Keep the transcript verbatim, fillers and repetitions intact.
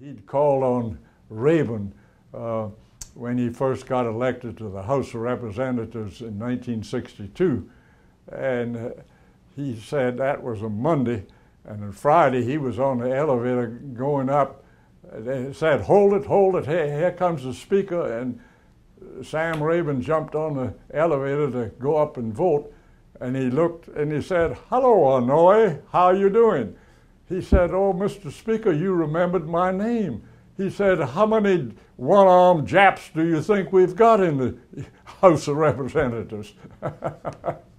He'd called on Rayburn uh, when he first got elected to the House of Representatives in nineteen sixty-two. And uh, he said that was a Monday, and on Friday he was on the elevator going up. They said, "Hold it, hold it, here, here comes the speaker." And Sam Rayburn jumped on the elevator to go up and vote. And he looked and he said, "Hello, Inouye, how you doing?" He said, "Oh, Mister Speaker, you remembered my name." He said, "How many one-armed Japs do you think we've got in the House of Representatives?"